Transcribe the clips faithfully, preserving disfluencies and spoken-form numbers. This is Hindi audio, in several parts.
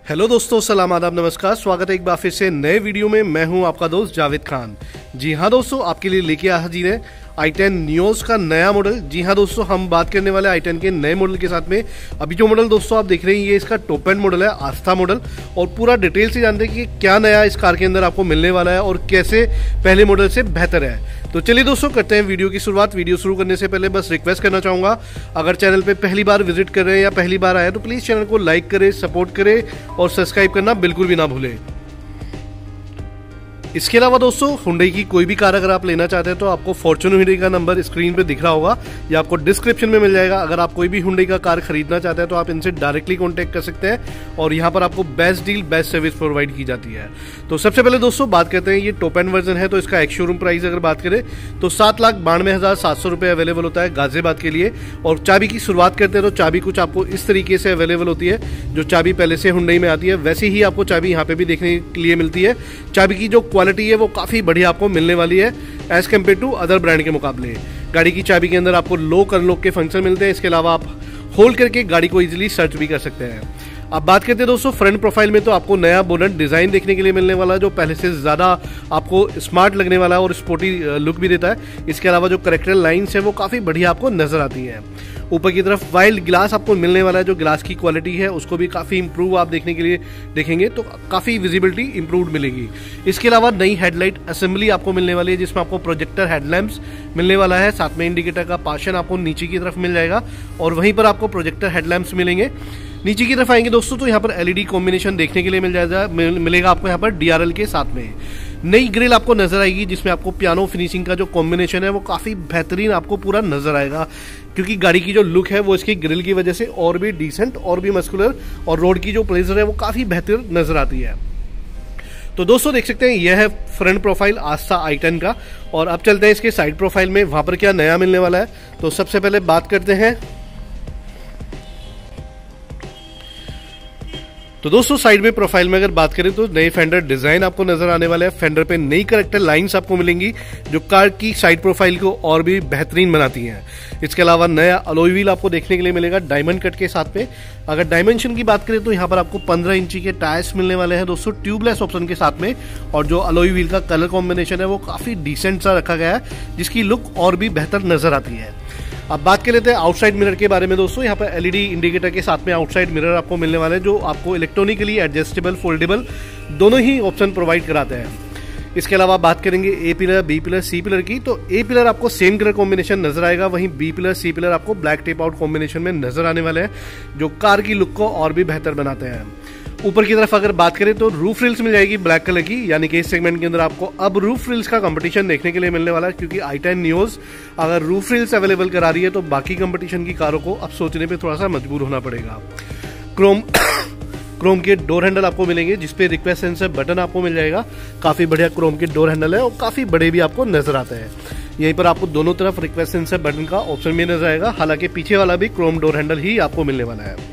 हेलो दोस्तों, सलाम आदाब नमस्कार। स्वागत है एक बार फिर से नए वीडियो में। मैं हूं आपका दोस्त जावेद खान। जी हां दोस्तों, आपके लिए लेके हाजिर है आई टेन नियोस का नया मॉडल। जी हां दोस्तों, हम बात करने वाले आई टेन के नए मॉडल के साथ में। अभी जो मॉडल दोस्तों आप देख रहे हैं ये इसका टॉप एंड मॉडल है, आस्था मॉडल। और पूरा डिटेल से जानते हैं कि क्या नया इस कार के अंदर आपको मिलने वाला है और कैसे पहले मॉडल से बेहतर है। तो चलिए दोस्तों करते हैं वीडियो की शुरुआत। वीडियो शुरू करने से पहले बस रिक्वेस्ट करना चाहूँगा, अगर चैनल पे पहली बार विजिट कर रहे हैं या पहली बार आए हैं तो प्लीज़ चैनल को लाइक करें, सपोर्ट करें और सब्सक्राइब करना बिल्कुल भी ना भूलें। इसके अलावा दोस्तों हुंडई की कोई भी कार अगर आप लेना चाहते हैं तो आपको फॉर्च्यूनर हुंडई का नंबर स्क्रीन पे दिख रहा होगा या आपको डिस्क्रिप्शन में मिल जाएगा। अगर आप कोई भी हुंडई का कार खरीदना चाहते हैं तो आप इनसे डायरेक्टली कांटेक्ट कर सकते हैं और यहाँ पर आपको best deal best service provide की जाती है। तो सबसे पहले दोस्तों बात करते हैं, ये टॉप एंड वर्जन है तो इसका एक शोरूम प्राइस अगर बात करें तो सात लाख बानवे हजार सात सौ रुपये अवेलेबल होता है गाजियाबाद के लिए। और चाबी की शुरुआत करते हैं तो चाबी कुछ आपको इस तरीके से अवेलेबल होती है। जो चाबी पहले से हुंडई में आती है वैसे ही आपको चाबी यहाँ पे भी देखने के लिए मिलती है। चाबी की जो क्वालिटी है वो काफी बढ़िया आपको मिलने वाली है as compare to other brand के मुकाबले। गाड़ी की चाबी के अंदर आपको लॉक अनलॉक के फंक्शन मिलते हैं। इसके अलावा आप होल्ड करके गाड़ी को इजीली सर्च भी कर सकते हैं। अब बात करते हैं दोस्तों फ्रंट प्रोफाइल में, तो आपको नया बोनट डिजाइन देखने के लिए मिलने वाला है जो पहले से ज्यादा आपको स्मार्ट लगने वाला है और स्पोर्टी लुक भी देता है। इसके अलावा जो करेक्टर लाइंस है वो काफी बढ़िया आपको नजर आती है। ऊपर की तरफ वाइल्ड ग्लास आपको मिलने वाला है, जो ग्लास की क्वालिटी है उसको भी काफी इंप्रूव आप देखने के लिए देखेंगे तो काफी विजिबिलिटी इंप्रूव मिलेगी। इसके अलावा नई हेडलाइट असेंबली आपको मिलने वाली है जिसमें आपको प्रोजेक्टर हेडलैम्प्स मिलने वाला है। साथ में इंडिकेटर का पार्शन आपको नीचे की तरफ मिल जाएगा और वहीं पर आपको प्रोजेक्टर हेडलैम्प्स मिलेंगे। नीचे की तरफ आएंगे दोस्तों तो यहाँ पर एलईडी कॉम्बिनेशन देखने के लिए मिल जाएगा मिल, मिलेगा आपको यहाँ पर डीआरएल के साथ में। नई ग्रिल आपको नजर आएगी जिसमें आपको पियानो फिनिशिंग का जो कॉम्बिनेशन है वो काफी बेहतरीन आपको पूरा नजर आएगा, क्योंकि गाड़ी की जो लुक है वो इसकी ग्रिल की वजह से और भी डिसेंट और भी मस्कुलर और रोड की जो प्लेजर है वो काफी बेहतर नजर आती है। तो दोस्तों देख सकते हैं यह है फ्रंट प्रोफाइल आस्था आई टेन का। और अब चलते हैं इसके साइड प्रोफाइल में, वहां पर क्या नया मिलने वाला है। तो सबसे पहले बात करते हैं, तो दोस्तों साइड में प्रोफाइल में अगर बात करें तो नए फेंडर डिजाइन आपको नजर आने वाले हैं। फेंडर पे नई करेक्टर लाइंस आपको मिलेंगी जो कार की साइड प्रोफाइल को और भी बेहतरीन बनाती हैं। इसके अलावा नया अलॉय व्हील आपको देखने के लिए मिलेगा डायमंड कट के साथ में। अगर डायमेंशन की बात करें तो यहाँ पर आपको पंद्रह इंची के टायर्स मिलने वाले हैं दोस्तों ट्यूबलेस ऑप्शन के साथ में। और जो अलॉय व्हील का कलर कॉम्बिनेशन है वो काफी डिसेंट सा रखा गया है जिसकी लुक और भी बेहतर नजर आती है। अब बात कर लेते हैं आउटसाइड मिरर के बारे में दोस्तों। यहाँ पर एलईडी इंडिकेटर के साथ में आउटसाइड मिरर आपको मिलने वाले हैं जो आपको इलेक्ट्रॉनिकली एडजस्टेबल फोल्डेबल दोनों ही ऑप्शन प्रोवाइड कराते हैं। इसके अलावा बात करेंगे A pillar B pillar C pillar की, तो ए पिलर आपको सेम कलर कॉम्बिनेशन नजर आएगा, वहीं बी पिलर सी पिलर आपको ब्लैक टेप आउट कॉम्बिनेशन में नजर आने वाले हैं जो कार की लुक को और भी बेहतर बनाते हैं। ऊपर की तरफ अगर बात करें तो रूफ रिल्स मिल जाएगी ब्लैक कलर की, यानी कि इस सेगमेंट के अंदर आपको अब रूफ रिल्स का कंपटीशन देखने के लिए मिलने वाला है, क्योंकि आई टेन नियोस अगर रूफ रिल्स अवेलेबल करा रही है तो बाकी कंपटीशन की कारों को अब सोचने पे थोड़ा सा मजबूर होना पड़ेगा। क्रोम क्रोम के डोर हैंडल आपको मिलेंगे जिसपे रिक्वेस्ट सेंसर बटन आपको मिल जाएगा। काफी बढ़िया क्रोम के डोर हैंडल है और काफी बड़े भी आपको नजर आते हैं। यहीं पर आपको दोनों तरफ रिक्वेस्ट सेंसर बटन का ऑप्शन भी नजर आएगा, हालांकि पीछे वाला भी क्रोम डोर हैंडल ही आपको मिलने वाला है।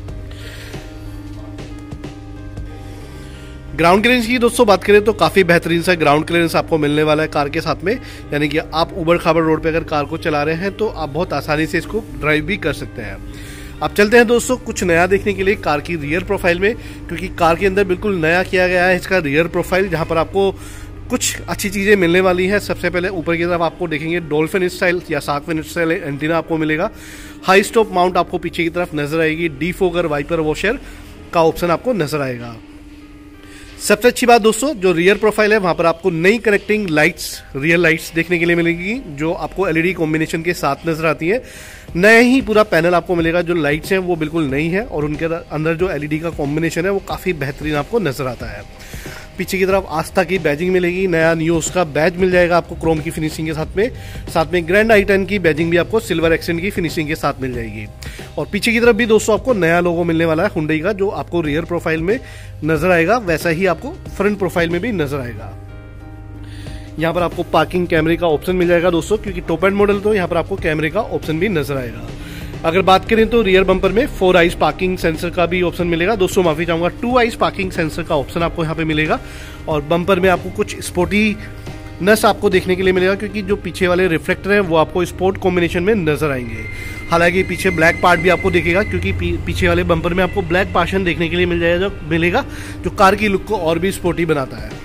ग्राउंड क्लियरेंस की दोस्तों बात करें तो काफी बेहतरीन सा ग्राउंड क्लियरेंस आपको मिलने वाला है कार के साथ में, यानी कि आप उबड़ खाबड़ रोड पे अगर कार को चला रहे हैं तो आप बहुत आसानी से इसको ड्राइव भी कर सकते हैं। अब चलते हैं दोस्तों कुछ नया देखने के लिए कार की रियर प्रोफाइल में, क्योंकि कार के अंदर बिल्कुल नया किया गया है इसका रियर प्रोफाइल, जहां पर आपको कुछ अच्छी चीजें मिलने वाली हैं। सबसे पहले ऊपर की तरफ आपको देखेंगे डॉल्फिन स्टाइल या शार्क फिन स्टाइल एंटीना आपको मिलेगा। हाई स्टॉप माउंट आपको पीछे की तरफ नजर आएगी। डीफोगर वाइपर वॉशर का ऑप्शन आपको नजर आएगा। सबसे अच्छी बात दोस्तों जो रियर प्रोफाइल है वहां पर आपको नई कनेक्टिंग लाइट्स रियर लाइट्स देखने के लिए मिलेगी जो आपको एलईडी कॉम्बिनेशन के साथ नजर आती है। नया ही पूरा पैनल आपको मिलेगा, जो लाइट्स हैं वो बिल्कुल नई है और उनके अंदर जो एलईडी का कॉम्बिनेशन है वो काफी बेहतरीन आपको नजर आता है। पीछे की तरफ आस्था की बैजिंग मिलेगी, नया नियोस का बैज मिल जाएगा आपको क्रोम की फिनिशिंग के साथ में। साथ में ग्रैंड आई टेन की बैजिंग भी आपको सिल्वर एक्सेंट की फिनिशिंग के साथ मिल जाएगी। और पीछे की तरफ भी दोस्तों आपको नया लोगो मिलने वाला है हुंडई का, जो आपको रियर प्रोफाइल में नजर आएगा वैसा ही आपको फ्रंट प्रोफाइल में भी नजर आएगा। यहाँ पर आपको पार्किंग कैमरे का ऑप्शन मिल जाएगा दोस्तों, क्योंकि टॉप एंड मॉडल तो यहाँ पर आपको कैमरे का ऑप्शन भी नजर आएगा। अगर बात करें तो रियर बम्पर में फोर आइज पार्किंग सेंसर का भी ऑप्शन मिलेगा दोस्तों, माफी चाहूंगा टू आइज पार्किंग सेंसर का ऑप्शन आपको यहाँ पे मिलेगा। और बम्पर में आपको कुछ स्पोर्टी नस आपको देखने के लिए मिलेगा, क्योंकि जो पीछे वाले रिफ्लेक्टर हैं वो आपको स्पोर्ट कॉम्बिनेशन में नजर आएंगे। हालांकि पीछे ब्लैक पार्ट भी आपको दिखेगा, क्योंकि पीछे वाले बम्पर में आपको ब्लैक पार्शन देखने के लिए मिल जाएगा जो मिलेगा जो कार की लुक को और भी स्पोर्टी बनाता है।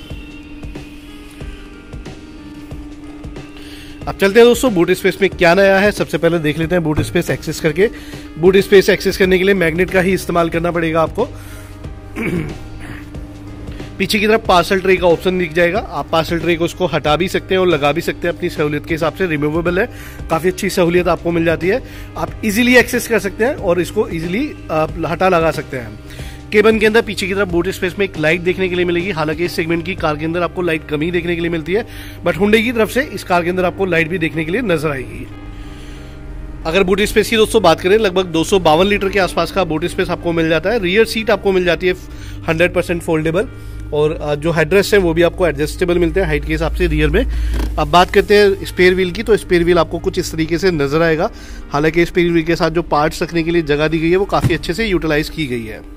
अब चलते हैं दोस्तों बूट स्पेस में क्या नया है। सबसे पहले देख लेते हैं बूट स्पेस एक्सेस करके। बूट स्पेस एक्सेस करने के लिए मैग्नेट का ही इस्तेमाल करना पड़ेगा आपको। पीछे की तरफ पार्सल ट्रे का ऑप्शन दिख जाएगा। आप पार्सल ट्रे को उसको हटा भी सकते हैं और लगा भी सकते हैं अपनी सहूलियत के हिसाब से। रिमूवेबल है, काफ़ी अच्छी सहूलियत आपको मिल जाती है। आप इजीली एक्सेस कर सकते हैं और इसको इजीली हटा लगा सकते हैं। केबन के अंदर पीछे की तरफ बूट स्पेस में एक लाइट देखने के लिए मिलेगी। हालांकि इस सेगमेंट की कार के अंदर आपको लाइट कम ही देखने के लिए मिलती है, बट हुंडई की तरफ से इस कार के अंदर आपको लाइट भी देखने के लिए नजर आएगी। अगर बूट स्पेस की दोस्तों बात करें, लगभग दो सौ बावन लीटर के आसपास का बूट स्पेस आपको मिल जाता है। रियर सीट आपको मिल जाती है हंड्रेड परसेंट फोल्डेबल, और जो हेडरेस्ट है वो भी आपको एडजस्टेबल मिलते हैं हाइट के हिसाब से रियर में। अब बात करते हैं स्पेयर व्हील की, तो स्पेयर व्हील आपको कुछ इस तरीके से नजर आएगा। हालांकि स्पेयर व्हील के साथ जो पार्ट्स रखने के लिए जगह दी गई है वो काफ़ी अच्छे से यूटिलाइज की गई है।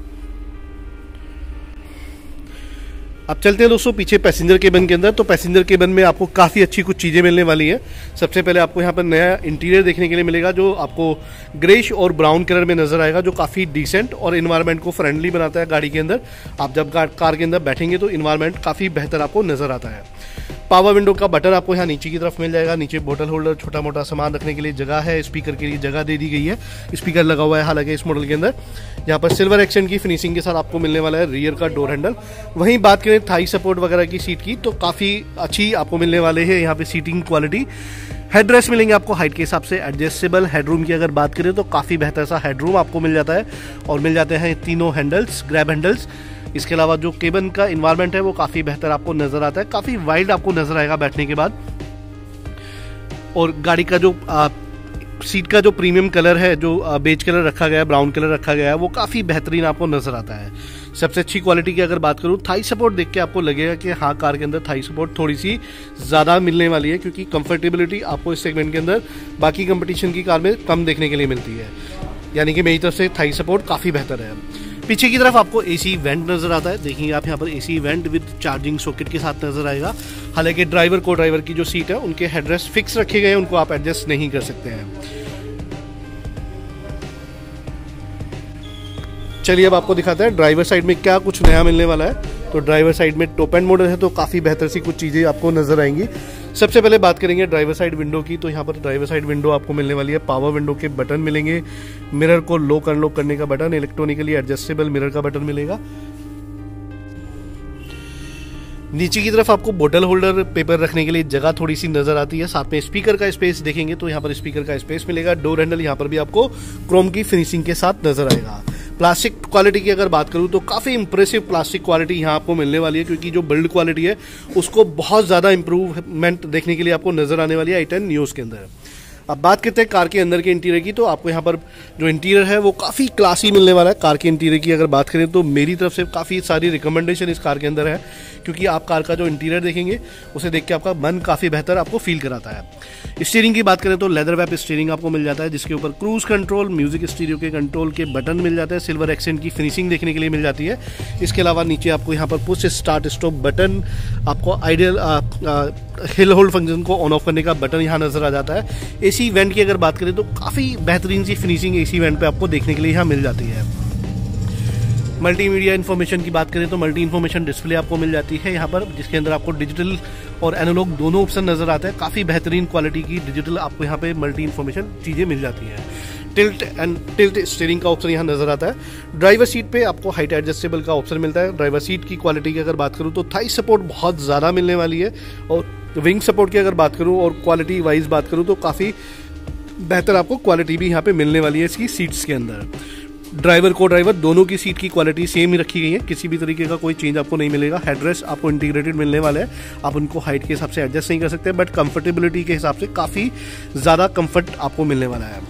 अब चलते हैं दोस्तों पीछे पैसेंजर केबिन के अंदर। तो पैसेंजर केबिन में आपको काफ़ी अच्छी कुछ चीज़ें मिलने वाली हैं। सबसे पहले आपको यहाँ पर नया इंटीरियर देखने के लिए मिलेगा, जो आपको ग्रेश और ब्राउन कलर में नजर आएगा, जो काफ़ी डिसेंट और इन्वायरमेंट को फ्रेंडली बनाता है गाड़ी के अंदर। आप जब कार के अंदर बैठेंगे तो इन्वायरमेंट काफ़ी बेहतर आपको नजर आता है। पावर विंडो का बटन आपको यहाँ नीचे की तरफ मिल जाएगा। नीचे बोतल होल्डर, छोटा मोटा सामान रखने के लिए जगह है। स्पीकर के लिए जगह दे दी गई है, स्पीकर लगा हुआ है हालांकि इस मॉडल के अंदर। यहाँ पर सिल्वर एक्सेंट की फिनिशिंग के साथ आपको मिलने वाला है रियर का डोर हैंडल। वहीं बात करें थाई सपोर्ट वगैरह की सीट की, तो काफ़ी अच्छी आपको मिलने वाले हैं यहाँ पे सीटिंग क्वालिटी। हेडरेस्ट मिलेंगे आपको हाइट के हिसाब से एडजस्टेबल। हेडरूम की अगर बात करें तो काफ़ी बेहतर सा हेडरूम आपको मिल जाता है, और मिल जाते हैं तीनों हैंडल्स, ग्रैब हैंडल्स। इसके अलावा जो केबिन का इन्वायरमेंट है वो काफ़ी बेहतर आपको नज़र आता है, काफ़ी वाइड आपको नज़र आएगा बैठने के बाद। और गाड़ी का जो आ, सीट का जो प्रीमियम कलर है, जो बेज कलर रखा गया है, ब्राउन कलर रखा गया है, वो काफ़ी बेहतरीन आपको नज़र आता है। सबसे अच्छी क्वालिटी की अगर बात करूँ, थाई सपोर्ट देख के आपको लगेगा कि हाँ कार के अंदर थाई सपोर्ट थोड़ी सी ज़्यादा मिलने वाली है, क्योंकि कंफर्टेबिलिटी आपको इस सेगमेंट के अंदर बाकी कंपटीशन की कार में कम देखने के लिए मिलती है। यानी कि मेरी तरफ से थाई सपोर्ट काफ़ी बेहतर है। पीछे की तरफ आपको एसी वेंट नजर आता है। देखिए आप यहाँ पर AC vent with charging socket के साथ नजर आएगा। हालांकि ड्राइवर को ड्राइवर की जो सीट है उनके हेडरेस्ट फिक्स रखे गए हैं, उनको आप एडजस्ट नहीं कर सकते हैं। चलिए अब आपको दिखाते हैं ड्राइवर साइड में क्या कुछ नया मिलने वाला है। तो ड्राइवर साइड में टॉप एंड मॉडल है, तो काफ़ी बेहतर सी कुछ चीज़ें आपको नजर आएंगी। सबसे पहले बात करेंगे ड्राइवर साइड विंडो की। तो यहाँ पर ड्राइवर साइड विंडो आपको मिलने वाली है। पावर विंडो के बटन मिलेंगे, मिरर को लॉक अनलॉक करने का बटन, इलेक्ट्रॉनिकली एडजस्टेबल मिरर का बटन मिलेगा। नीचे की तरफ आपको बोतल होल्डर, पेपर रखने के लिए जगह थोड़ी सी नजर आती है। साथ में स्पीकर का स्पेस देखेंगे तो यहाँ पर स्पीकर का स्पेस मिलेगा। डोर हैंडल यहाँ पर भी आपको क्रोम की फिनिशिंग के साथ नजर आएगा। प्लास्टिक क्वालिटी की अगर बात करूँ तो काफ़ी इंप्रेसिव प्लास्टिक क्वालिटी यहाँ आपको मिलने वाली है, क्योंकि जो बिल्ड क्वालिटी है उसको बहुत ज़्यादा इंप्रूवमेंट देखने के लिए आपको नजर आने वाली है आई टेन न्यूज़ के अंदर। अब बात करते हैं कार के अंदर के इंटीरियर की। तो आपको यहाँ पर जो इंटीरियर है वो काफ़ी क्लासी मिलने वाला है। कार के इंटीरियर की अगर बात करें तो मेरी तरफ से काफ़ी सारी रिकमेंडेशन इस कार के अंदर है, क्योंकि आप कार का जो इंटीरियर देखेंगे उसे देख के आपका मन काफ़ी बेहतर आपको फील कराता है। स्टीयरिंग की बात करें तो लेदर रैप स्टीयरिंग आपको मिल जाता है, जिसके ऊपर क्रूज कंट्रोल, म्यूजिक स्टीरियो के कंट्रोल के बटन मिल जाते हैं। सिल्वर एक्सेंट की फिनिशिंग देखने के लिए मिल जाती है। इसके अलावा नीचे आपको यहाँ पर पुश स्टार्ट स्टॉप बटन, आपको आइडियल हिल होल्ड फंक्शन को ऑन ऑफ करने का बटन यहाँ नजर आ जाता है। एसी वेंट की अगर बात करें तो काफ़ी बेहतरीन सी फिनिशिंग एसी वेंट पे आपको देखने के लिए यहाँ मिल जाती है। मल्टीमीडिया इन्फॉर्मेशन की बात करें तो मल्टी इन्फॉर्मेशन डिस्प्ले आपको मिल जाती है यहाँ पर, जिसके अंदर आपको डिजिटल और एनालॉग दोनों ऑप्शन नजर आते हैं। काफ़ी बेहतरीन क्वालिटी की डिजिटल आपको यहाँ पे मल्टी इन्फॉर्मेशन चीज़ें मिल जाती हैं। टिल्ट एंड टिल्ट स्टीयरिंग का ऑप्शन यहाँ नजर आता है। ड्राइवर सीट पे आपको हाइट एडजस्टेबल का ऑप्शन मिलता है। ड्राइवर सीट की क्वालिटी की अगर बात करूँ तो थाई सपोर्ट बहुत ज़्यादा मिलने वाली है, और विंग सपोर्ट की अगर बात करूँ और क्वालिटी वाइज बात करूँ तो काफ़ी बेहतर आपको क्वालिटी भी यहाँ पे मिलने वाली है इसकी सीट्स के अंदर। ड्राइवर को ड्राइवर दोनों की सीट की क्वालिटी सेम ही रखी गई है, किसी भी तरीके का कोई चेंज आपको नहीं मिलेगा। हेडरेस्ट आपको इंटीग्रेटेड मिलने वाला है, आप उनको हाइट के हिसाब से एडजस्ट नहीं कर सकते, बट कंफर्टेबिलिटी के हिसाब से काफ़ी ज़्यादा कंफर्ट आपको मिलने वाला है।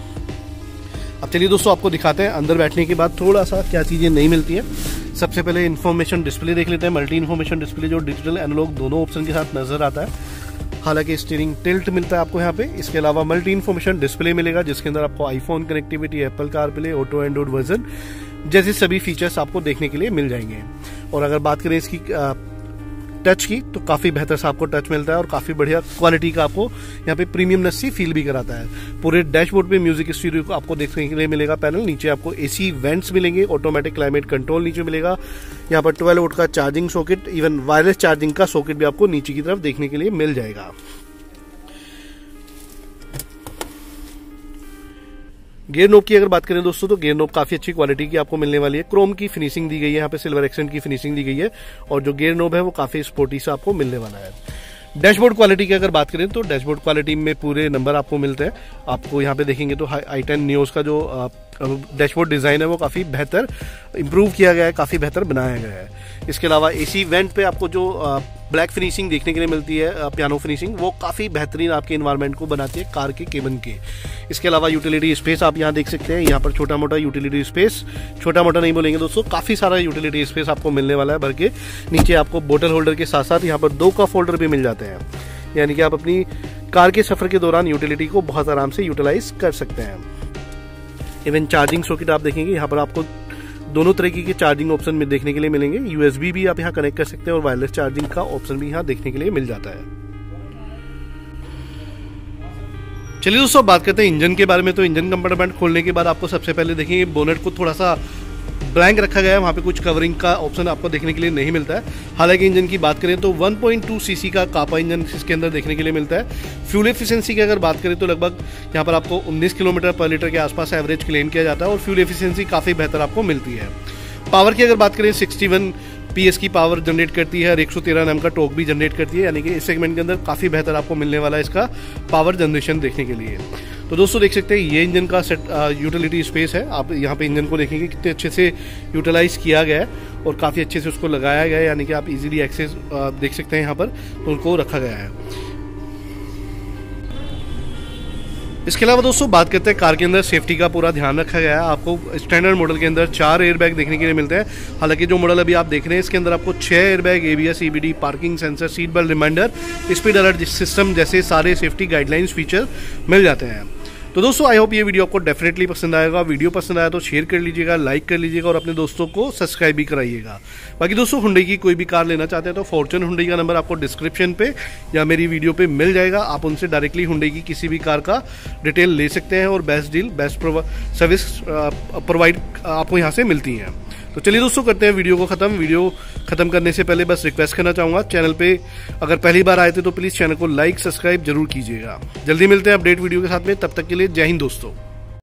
अब चलिए दोस्तों आपको दिखाते हैं अंदर बैठने के बाद थोड़ा सा क्या चीज़ें नहीं मिलती हैं। सबसे पहले इन्फॉर्मेशन डिस्प्ले देख लेते हैं। मल्टी इन्फॉर्मेशन डिस्प्ले जो डिजिटल एनालॉग दोनों ऑप्शन के साथ नजर आता है। हालांकि स्टीयरिंग टिल्ट मिलता है आपको यहाँ पे। इसके अलावा मल्टी इन्फॉर्मेशन डिस्प्ले मिलेगा, जिसके अंदर आपको iPhone connectivity, Apple CarPlay, auto Android version जैसे सभी फीचर्स आपको देखने के लिए मिल जाएंगे। और अगर बात करें इसकी टच की तो काफ़ी बेहतर सा आपको टच मिलता है और काफ़ी बढ़िया क्वालिटी का आपको यहाँ पे प्रीमियमनेस सी फील भी कराता है। पूरे डैशबोर्ड पे म्यूजिक स्टूडियो को आपको देखने के लिए मिलेगा पैनल। नीचे आपको एसी वेंट्स मिलेंगे, ऑटोमेटिक क्लाइमेट कंट्रोल नीचे मिलेगा। यहाँ पर ट्वेल्व वोल्ट का charging socket, even wireless charging का सॉकेट भी आपको नीचे की तरफ देखने के लिए मिल जाएगा। गियर नोब की अगर बात करें दोस्तों तो गियर नोब काफी अच्छी क्वालिटी की आपको मिलने वाली है। क्रोम की फिनिशिंग दी गई है, यहाँ पे सिल्वर एक्सेंट की फिनिशिंग दी गई है और जो गियर नोब है वो काफी स्पोर्टी से आपको मिलने वाला है। डैशबोर्ड क्वालिटी की अगर बात करें तो डैशबोर्ड क्वालिटी में पूरे नंबर आपको मिलते हैं। आपको यहाँ पे देखेंगे तो आई टेन नियोस का जो डैशबोर्ड डिजाइन है वो काफी बेहतर इंप्रूव किया गया है, काफी बेहतर बनाया गया है। इसके अलावा एसी वेंट पे आपको जो ब्लैक फिनिशिंग देखने के लिए मिलती है, पियानो फिनिशिंग, वो काफ़ी बेहतरीन आपके इन्वायरमेंट को बनाती है कार के केबिन के। इसके अलावा यूटिलिटी स्पेस आप यहाँ देख सकते हैं। यहाँ पर छोटा मोटा यूटिलिटी स्पेस, छोटा मोटा नहीं बोलेंगे दोस्तों, काफ़ी सारा यूटिलिटी स्पेस आपको मिलने वाला है भर के। नीचे आपको बोतल होल्डर के साथ साथ यहाँ पर दो कप होल्डर भी मिल जाते हैं, यानी कि आप अपनी कार के सफ़र के दौरान यूटिलिटी को बहुत आराम से यूटिलाइज कर सकते हैं। इवन चार्जिंग सॉकेट आप देखेंगे यहाँ पर आपको दोनों तरीके के चार्जिंग ऑप्शन में देखने के लिए मिलेंगे। यूएसबी भी आप यहाँ कनेक्ट कर सकते हैं और वायरलेस चार्जिंग का ऑप्शन भी यहाँ देखने के लिए मिल जाता है। चलिए दोस्तों बात करते हैं इंजन के बारे में। तो इंजन कंपार्टमेंट खोलने के बाद आपको सबसे पहले देखिए बोनेट को थोड़ा सा ब्लैंक रखा गया है, वहाँ पे कुछ कवरिंग का ऑप्शन आपको देखने के लिए नहीं मिलता है। हालांकि इंजन की बात करें तो वन पॉइंट टू सीसी का कापा इंजन इसके अंदर देखने के लिए मिलता है। फ्यूल एफिशिएंसी की अगर बात करें तो लगभग यहाँ पर आपको उन्नीस किलोमीटर पर लीटर के आसपास एवरेज क्लेम किया जाता है और फ्यूल एफिशिएंसी काफ़ी बेहतर आपको मिलती है। पावर की अगर बात करें इकसठ पीएस की पावर जनरेट करती है और एक सौ तेरह एनएम का टॉर्क भी जनरेट करती है, यानी कि इस सेगमेंट के अंदर काफ़ी बेहतर आपको मिलने वाला है इसका पावर जनरेशन देखने के लिए। तो दोस्तों देख सकते हैं ये इंजन का सेट यूटिलिटी स्पेस है। आप यहाँ पे इंजन को देखेंगे कितने अच्छे से यूटिलाइज किया गया है और काफ़ी अच्छे से उसको लगाया गया है, यानी कि आप इजीली एक्सेस देख सकते हैं यहाँ पर तो उनको रखा गया है। इसके अलावा दोस्तों बात करते हैं कार के अंदर सेफ्टी का पूरा ध्यान रखा गया है। आपको स्टैंडर्ड मॉडल के अंदर चार एयरबैग देखने के लिए मिलते हैं। हालांकि जो मॉडल अभी आप देख रहे हैं इसके अंदर आपको छह airbag, ABS, EBD, parking sensor, seat belt reminder, speed alert system जैसे सारे सेफ्टी गाइडलाइंस फीचर मिल जाते हैं। तो दोस्तों आई होप ये वीडियो आपको डेफिनेटली पसंद आएगा। वीडियो पसंद आया तो शेयर कर लीजिएगा, लाइक कर लीजिएगा और अपने दोस्तों को सब्सक्राइब भी कराइएगा। बाकी दोस्तों हुंडई की कोई भी कार लेना चाहते हैं तो फॉर्च्यून हुंडई का नंबर आपको डिस्क्रिप्शन पे या मेरी वीडियो पे मिल जाएगा। आप उनसे डायरेक्टली हुंडई की किसी भी कार का डिटेल ले सकते हैं और best deal, best service provide आपको यहाँ से मिलती है। तो चलिए दोस्तों करते हैं वीडियो को ख़त्म। वीडियो ख़त्म करने से पहले बस रिक्वेस्ट करना चाहूँगा, चैनल पे अगर पहली बार आए थे तो प्लीज़ चैनल को लाइक सब्सक्राइब जरूर कीजिएगा। जल्दी मिलते हैं अपडेट वीडियो के साथ में, तब तक के लिए जय हिंद दोस्तों।